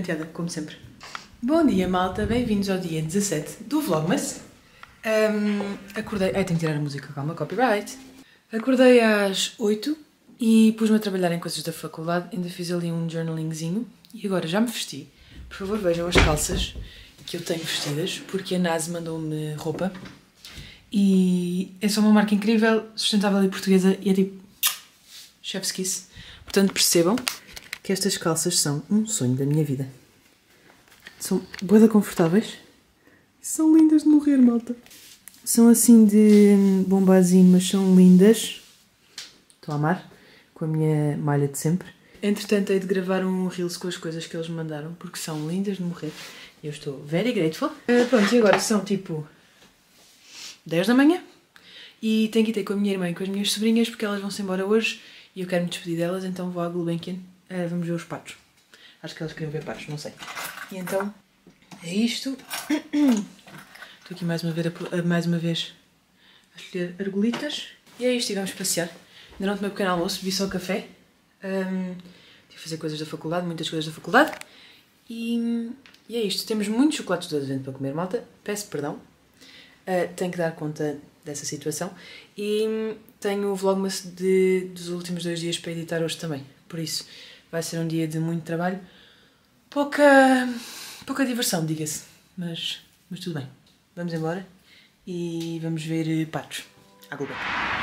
penteada, como sempre. Bom dia, malta, bem-vindos ao dia 17 do Vlogmas. Acordei... Ai, tenho que tirar a música, calma, copyright. Acordei às 8 e pus-me a trabalhar em coisas da faculdade, ainda fiz ali um journalingzinho e agora já me vesti. Por favor, vejam as calças que eu tenho vestidas, porque a Naz mandou-me roupa e é só uma marca incrível, sustentável e portuguesa e é tipo chef's kiss. Portanto, percebam que estas calças são um sonho da minha vida. São bué confortáveis. São lindas de morrer, malta. São assim de bombazinho, mas são lindas. Estou a amar. Com a minha malha de sempre. Entretanto, hei de gravar um reels com as coisas que eles me mandaram, porque são lindas de morrer. E eu estou very grateful. Pronto, e agora são tipo 10 da manhã. E tenho que ir ter com a minha irmã e com as minhas sobrinhas, porque elas vão-se embora hoje. E eu quero me despedir delas, então vou à Gulbenkian. Vamos ver os patos. Acho que elas queriam ver patos, não sei. E então, é isto. Estou aqui mais uma vez a escolher argolitas. E é isto, e vamos passear. Ainda não tomei um pequeno almoço, bebi só café. Tive a fazer coisas da faculdade, muitas coisas da faculdade. E é isto. Temos muitos chocolates de advento para comer, malta. Peço perdão. Tenho que dar conta dessa situação. E tenho o Vlogmas dos últimos 2 dias para editar hoje também. Por isso, vai ser um dia de muito trabalho. Pouca diversão, diga-se. Mas tudo bem. Vamos embora e vamos ver patos. À Globo.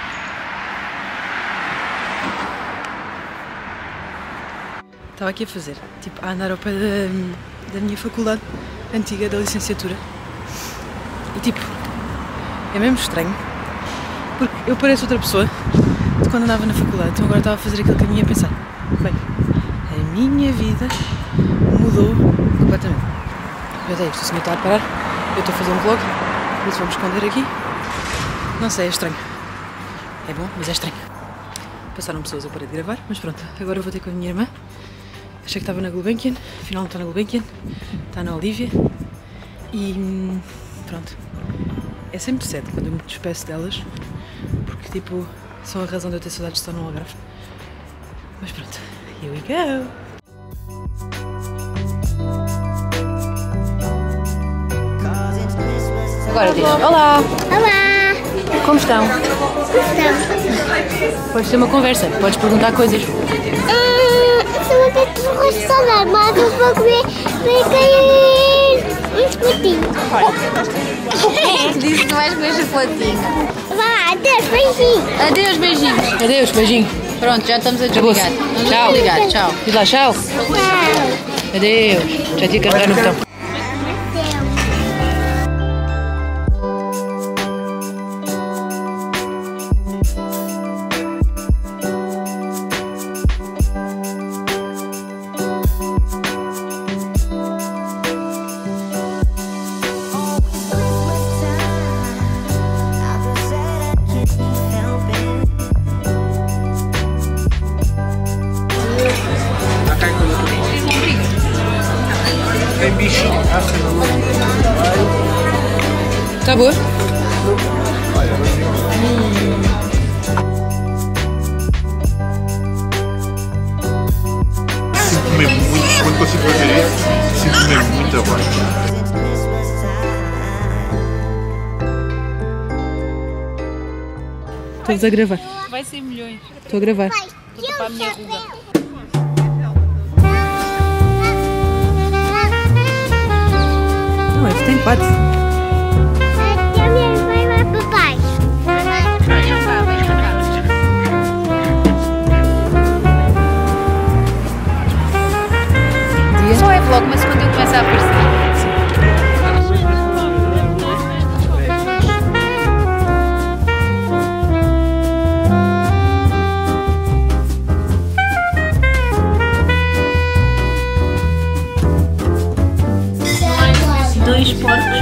Estava aqui a fazer, tipo, a andar ao pé da minha faculdade antiga, da licenciatura. E tipo, é mesmo estranho, porque eu pareço outra pessoa de quando andava na faculdade. Então agora estava a fazer aquele caminho e a pensar, bem, a minha vida mudou completamente. Mas é isto, o senhor está a parar, eu estou a fazer um vlog, por isso vamos esconder aqui. Não sei, é estranho. É bom, mas é estranho. Passaram pessoas, eu parei de gravar, mas pronto, agora eu vou ter com a minha irmã. Achei que estava na Gulbenkian, afinal não está na Gulbenkian, está na Olivia. E pronto, é sempre cedo quando eu me despeço delas, porque tipo, são a razão de eu ter saudades de estar no Algarve. Mas pronto, here we go! Agora diz, olá! Olá! Como estão? Então, Podes ter uma conversa, podes perguntar coisas. eu vou ter um restaurante, mas eu vou comer um chocolatinho. Disse que não vais comer chocolatinho. Vá, adeus, beijinho. Adeus, beijinhos. Adeus, beijinho. Pronto, já estamos a desligar. Vamos Tchau. desligar, tchau. Diz lá, tchau. Tchau. Adeus. Já tinha que carregar no botão. Tem bichinho. Tá boa? Sinto-me mesmo muito, quando consigo fazer isso, sinto-me mesmo muito abaixo. Estás a gravar? Vai ser milhões. Estou a gravar. Vou tapar a minha ruga. Não, é que tem patos. Até a minha mãe vai para baixo. Só é vlog, mas quando eu começo a aparecer. Dois porcos.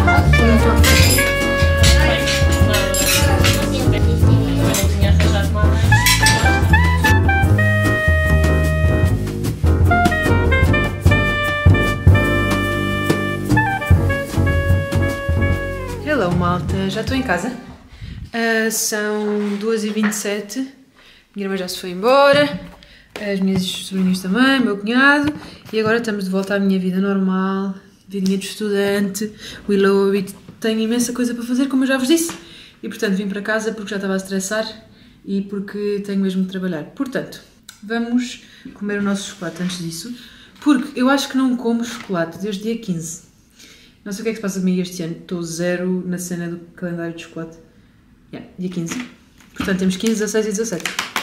Hello, malta. Já estou em casa. São 2h27. Minha irmã já se foi embora. as minhas sobrinhas também, meu cunhado, e agora estamos de volta à minha vida normal, vidinha de estudante, Willow tem imensa coisa para fazer, como eu já vos disse, e portanto vim para casa porque já estava a estressar e porque tenho mesmo de trabalhar. Portanto, vamos comer o nosso chocolate antes disso, porque eu acho que não como chocolate desde dia 15. Não sei o que é que se passa comigo este ano, estou zero na cena do calendário de chocolate. Dia 15. Portanto, temos 15, 16 e 17.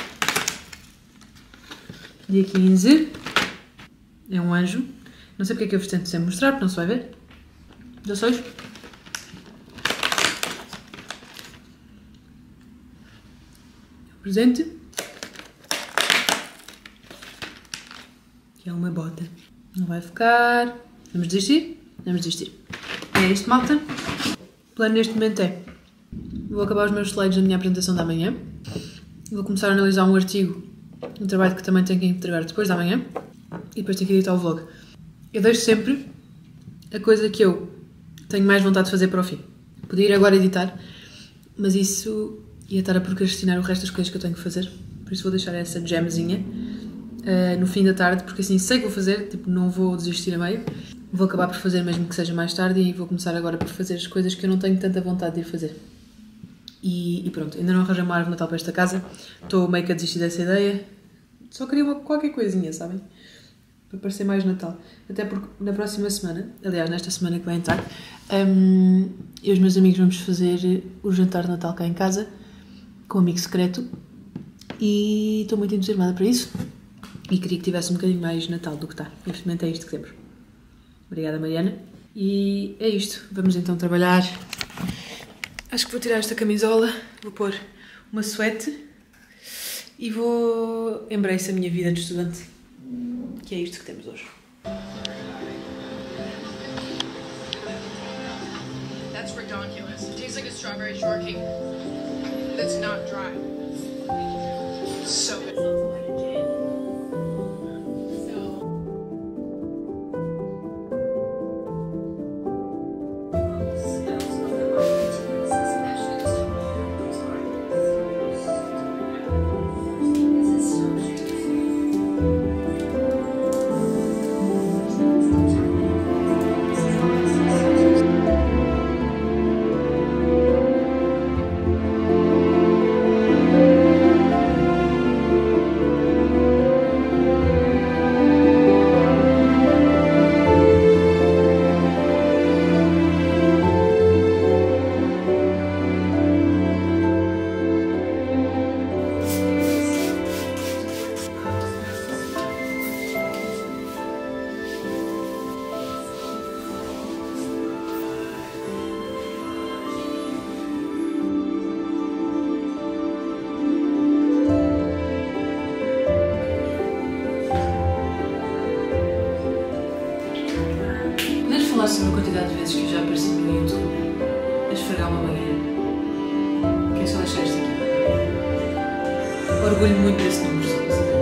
Dia 15 é um anjo. Não sei porque é que eu vos tento sempre mostrar, porque não se vai ver. 16. Presente. Que é uma bota. Não vai ficar. Vamos desistir? Vamos desistir. É isto, malta. O plano neste momento é: vou acabar os meus slides da minha apresentação da manhã. Vou começar a analisar um artigo, um trabalho que também tenho que entregar depois da manhã. E depois tenho que editar o vlog. Eu deixo sempre a coisa que eu tenho mais vontade de fazer para o fim. Podia ir agora editar, mas isso ia estar a procrastinar o resto das coisas que eu tenho que fazer. Por isso vou deixar essa jamzinha no fim da tarde, porque assim sei que vou fazer, tipo, não vou desistir a meio. Vou acabar por fazer mesmo que seja mais tarde e vou começar agora por fazer as coisas que eu não tenho tanta vontade de ir fazer. E pronto, ainda não arranjei uma árvore de Natal para esta casa. Estou meio que a desistir dessa ideia. Só queria qualquer coisinha, sabem? Para parecer mais Natal. Até porque na próxima semana, aliás, nesta semana que vai entrar, eu e os meus amigos vamos fazer o jantar de Natal cá em casa, com um amigo secreto. E estou muito entusiasmada para isso. E queria que tivesse um bocadinho mais Natal do que está. Infelizmente é isto que temos. Obrigada, Mariana. E é isto. Vamos então trabalhar. Acho que vou tirar esta camisola, vou pôr uma suéte e vou embrace a minha vida de estudante, que é isto que temos hoje. That's ridiculous. It tastes like a strawberry shortcake that's not dry. So good. Falar sobre a quantidade de vezes que eu já apareci no YouTube a esfregar uma banheira. Quero só deixar isto aqui. Orgulho muito desse número, só para saber.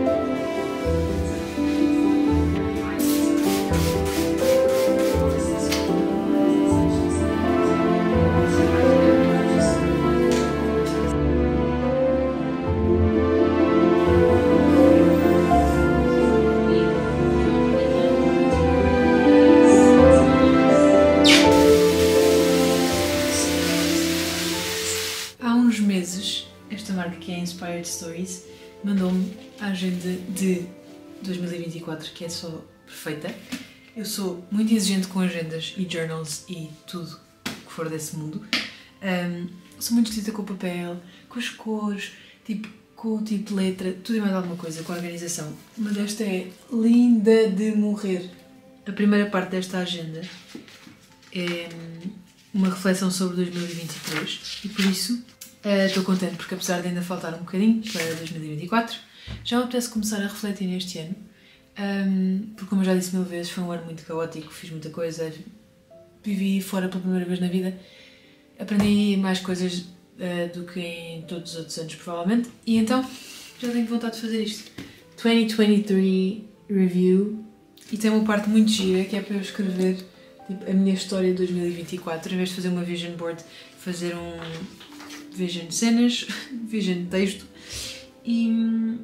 Esta marca, que é Inspired Stories, mandou-me a agenda de 2024, que é só perfeita. Eu sou muito exigente com agendas e journals e tudo que for desse mundo. Sou muito escrita com o papel, com as cores, tipo, com o tipo de letra, tudo e mais alguma coisa, com a organização. Mas esta é linda de morrer. A primeira parte desta agenda é uma reflexão sobre 2023 e por isso estou contente, porque apesar de ainda faltar um bocadinho para 2024, já me apetece começar a refletir neste ano, porque como eu já disse 1000 vezes, foi um ano muito caótico, fiz muita coisa, vivi fora pela primeira vez na vida, aprendi mais coisas do que em todos os outros anos provavelmente, e então já tenho vontade de fazer isto. 2023 Review, e tem uma parte muito gira que é para eu escrever tipo, a minha história de 2024, em vez de fazer uma vision board, fazer um vision cenas, vision texto, e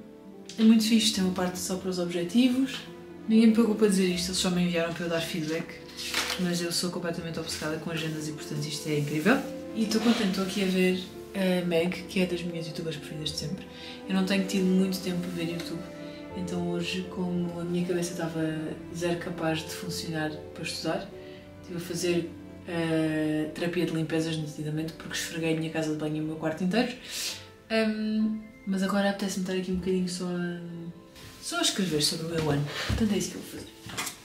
É muito fixe, tem uma parte só para os objetivos. Ninguém me preocupa dizer isto, eles só me enviaram para eu dar feedback. Mas eu sou completamente obcecada com agendas e portanto isto é incrível. E estou contente, estou aqui a ver a Meg, que é das minhas youtubers preferidas de sempre. Eu não tenho tido muito tempo para ver YouTube, então hoje, como a minha cabeça estava zero capaz de funcionar para estudar, estive a fazer terapia de limpezas nitidamente, porque esfreguei a minha casa de banho e o meu quarto inteiro. Mas agora apetece-me estar aqui um bocadinho só a escrever sobre o meu ano, portanto é isso que eu vou fazer.